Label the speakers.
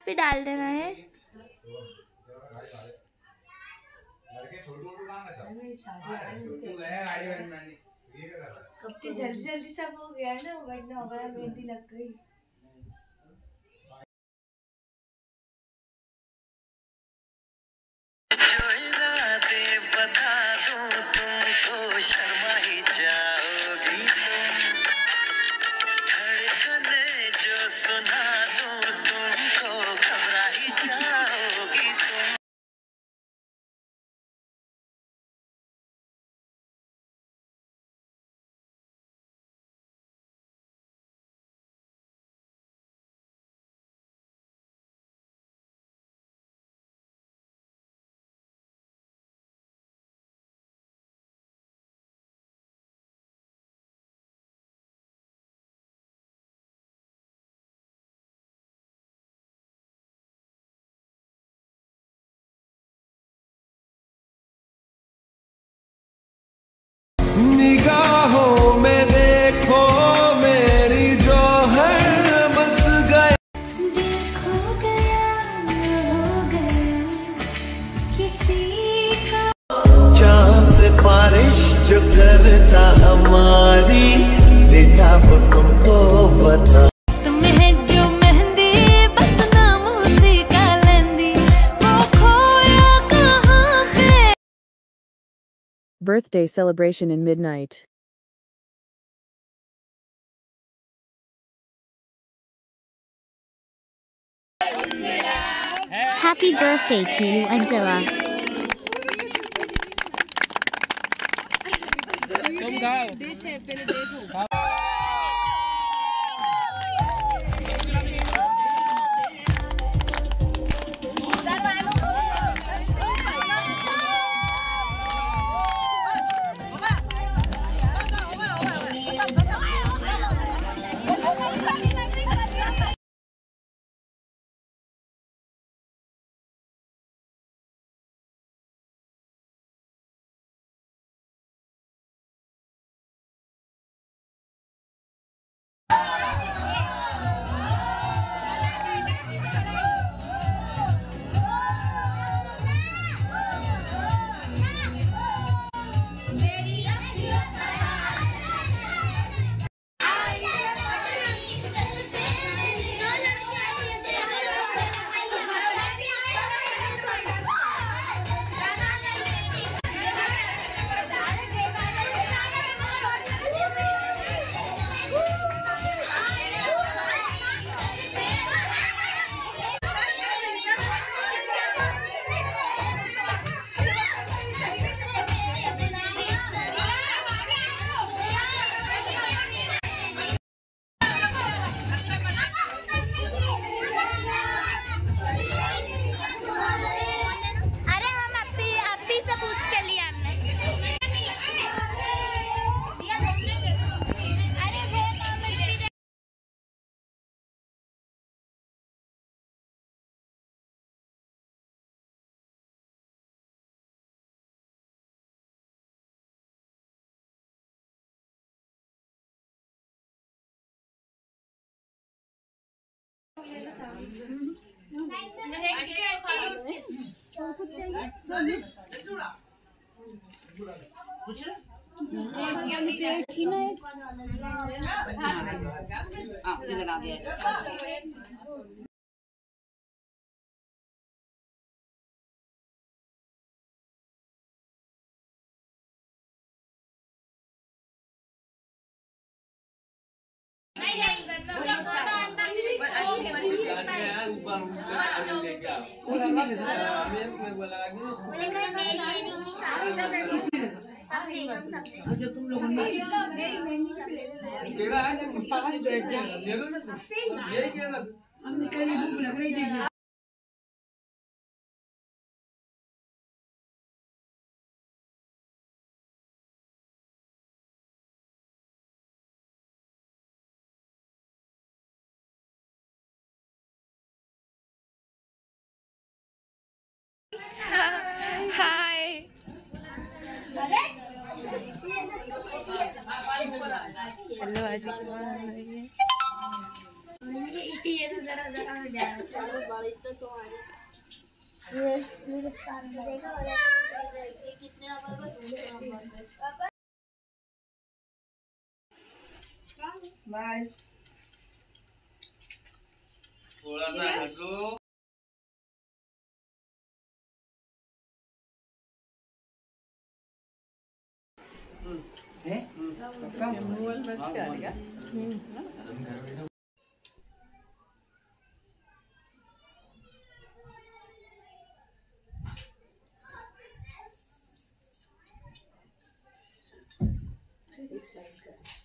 Speaker 1: भी डाल देना है।
Speaker 2: जल्दी जल्दी सब हो गया ना, वरना हमारा मेहंदी लग गई।
Speaker 3: बता दूं तुमको, शर्मा ही जाओगी तुम, धड़कने जो सुना दूं तुमको, घबरा ही जाओगी तुम। निगाहों में देखो मेरी जो है बस गए,
Speaker 2: देखो गया हो गया किसी का।
Speaker 3: चांद से बारिश जो करता हमारी, देता वो तुमको बता।
Speaker 2: तुम्हें जो मेहंदी बस नाम उसी का लेंदी, वो खोया कहाँ पे।
Speaker 4: Birthday celebration in midnight.
Speaker 5: Happy birthday to you, Angela.
Speaker 6: अच्छा तुम लोग
Speaker 1: हाय हेलो आज ये तो जरा जरा हो जा रहा है बड़ी तो तुम्हारी ये शान देखो ये कितने नंबर पर
Speaker 6: बस
Speaker 3: थोड़ा सा हंसो।
Speaker 6: है पक्का मोबाइल में क्या आ गया एक साइड का